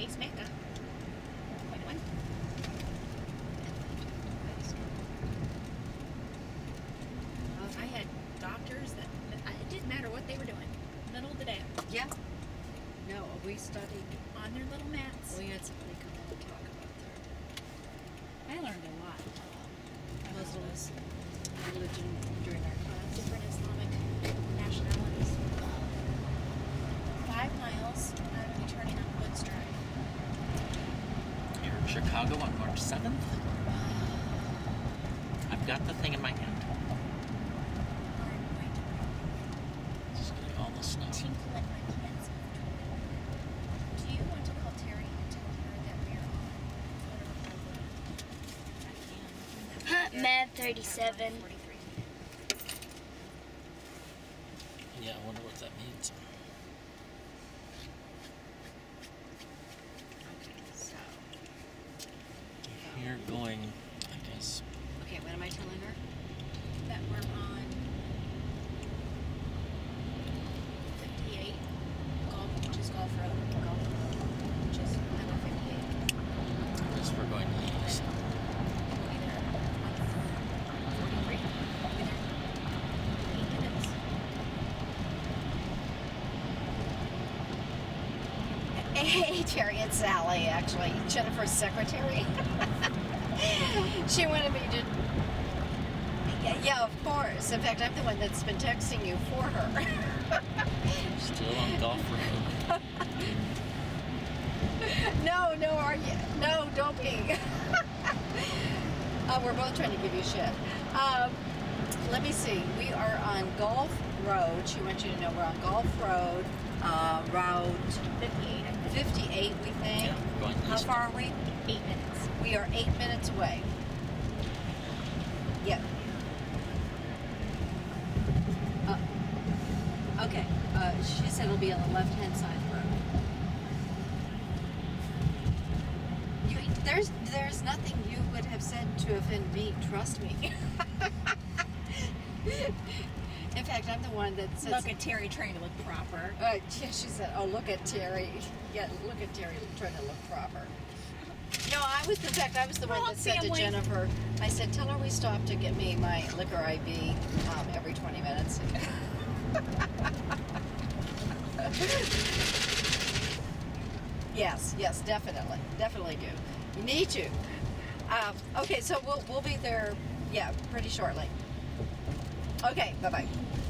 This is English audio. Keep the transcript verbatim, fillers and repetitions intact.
pacemaker. Point one. I had doctors that it didn't matter what they were doing. Middle of the day. Yeah. No, we studied on their little mats. We had somebody come in and talk about their. I learned a lot. Uh, Muslims, religion during our class. Different Islamic nationalities. Five miles. I will be turning on Woods Drive. Here in Chicago on March seventh. I've got the thing in my hand. Just getting all the snow. Tinkle in my pants. Do you want to call Terry and tell her that we are on? I can. Mad thirty-seven. Yeah, I wonder what that means. Okay, so. You're going, I guess. Okay, what am I telling her? That we're on fifty-eight, Golf, which is Golf Road, Golf, which is number fifty-eight. I guess we're going to the east. We'll be there on forty-three. We'll be there in eight minutes. Hey, Terry, it's Sally, actually. Jennifer's secretary. She wanted me to. Yeah, yeah, of course. In fact, I'm the one that's been texting you for her. Still on Golf Road. No, no, are you? No, don't be. uh, we're both trying to give you shit. Um, let me see. We are on Golf Road. She wants you to know we're on Golf Road, uh, Route fifty-eight, I think. fifty-eight, we think. Yeah, we're going How east. far are we? Eight minutes. We are eight minutes away. Yep. Uh, okay. Uh, she said it'll be on the left-hand side of the road. You, there's, there's nothing you would have said to offend me. Trust me. In fact, I'm the one that says. Look at Terry trying to look proper. Uh, yeah, she said, "Oh, look at Terry. Yeah, look at Terry trying to look proper." No, I was. In fact, I was the one Well, that said to family. Jennifer, "I said, tell her we stop to get me my liquor I V um, every twenty minutes." Yes, yes, definitely, definitely do. You need to. Um, okay, so we'll we'll be there. Yeah, pretty shortly. Okay, bye bye.